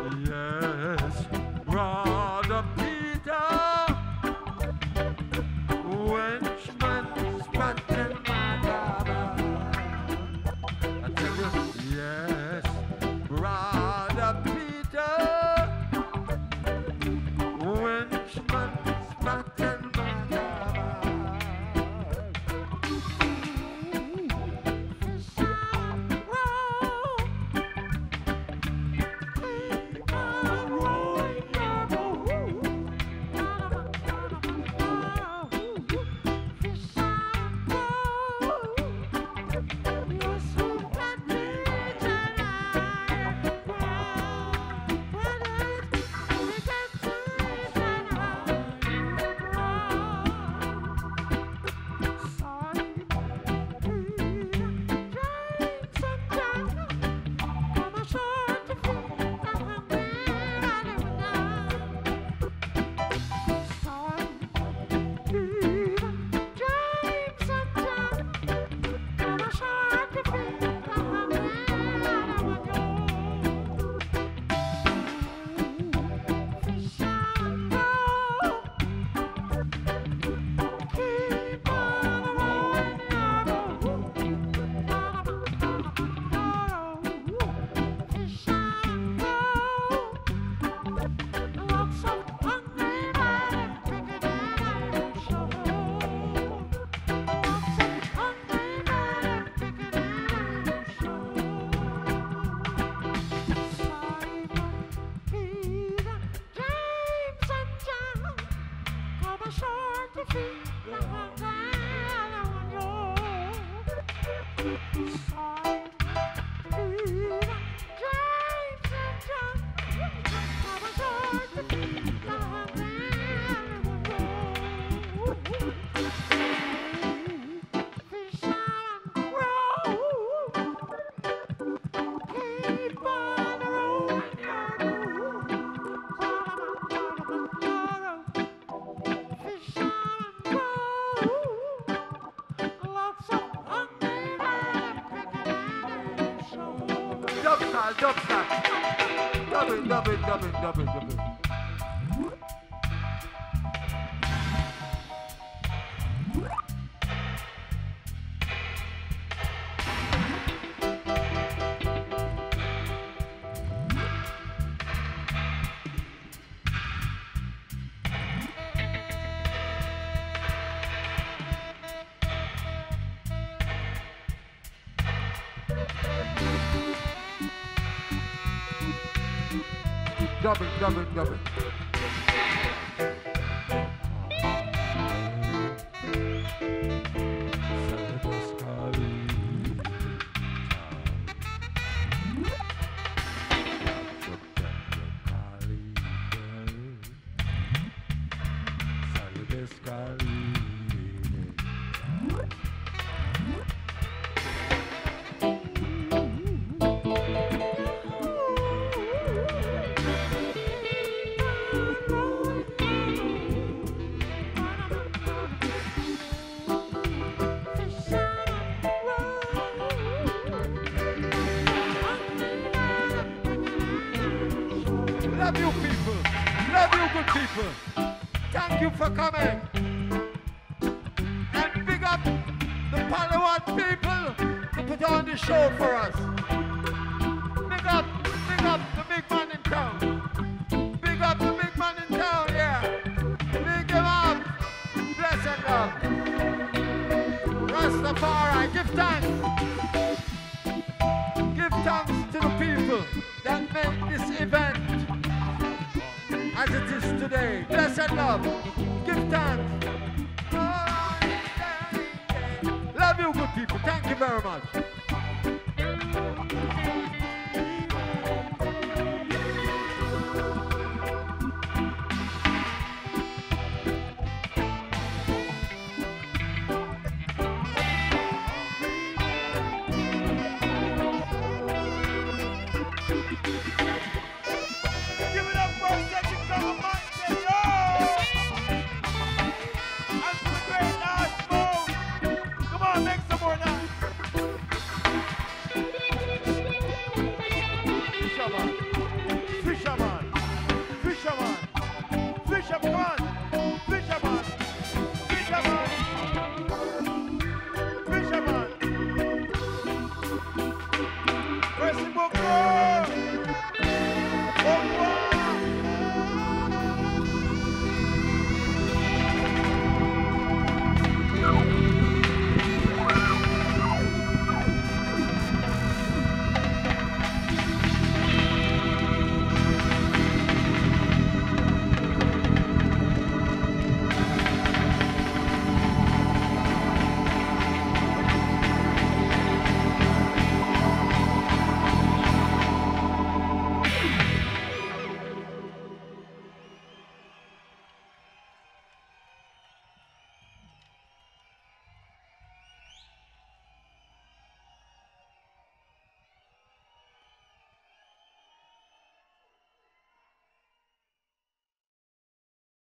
Yes, brother Peter, Wenchman spotted my brother. I tell you, yes, brother Peter, Wenchman spotted my brother. Dubstep. Dub it. Dub it. Love you people. Love you good people. Thank you for coming. And big up the Palawan people to put on the show for us. Big up the big man in town. Big up the big man in town, yeah. Big him up. Bless and love. Rastafari, give thanks. Give thanks to the people that made this event as it is today. Blessed love. Give thanks. Love you good people. Thank you very much.